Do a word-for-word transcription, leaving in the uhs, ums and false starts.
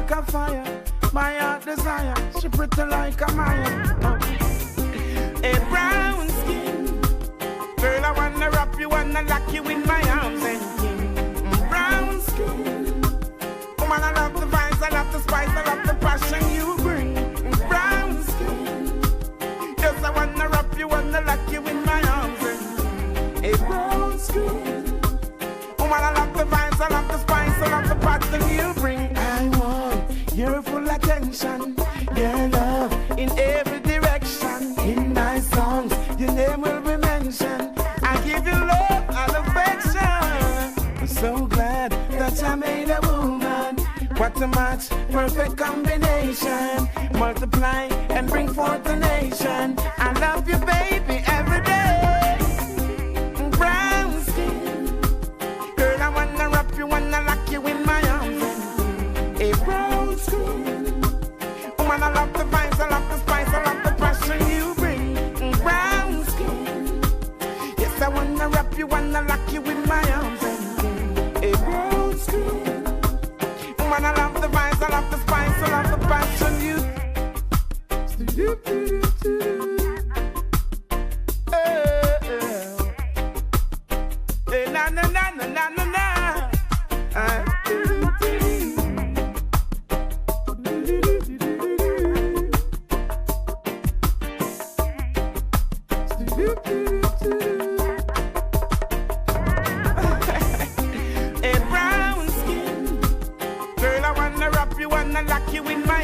like a fire. My heart desire, she pretty like a Maya. Oh. A brown skin, girl, I wanna wrap you, wanna lock you in my arms and king. Brown skin, woman, I love the vibes, I love the spice, I love the passion you bring. Brown skin, yes, I wanna wrap you, wanna lock you in my arms and a brown skin, woman, I love the vibes, I love the spice, I love the passion you bring. I want your full attention, your love in every direction. In my songs, your name will be mentioned. I give you love and affection. I'm so glad that I made a woman. What a match, perfect combination. Multiply and bring forth a nation. I love you, baby, every day. Brown skin, girl, I wanna wrap you, wanna lock you in my arms. A brown skin, woman, I love the vibes, I love the spice, I love the passion you bring. Brown skin, yes, I wanna wrap you, wanna lock you in my arms. A brown skin, woman, I love the vibes, I love the spice, I love the passion you. Hey, na na na na na na na. Uh, A brown skin, girl, I wanna wrap you, wanna lock you in my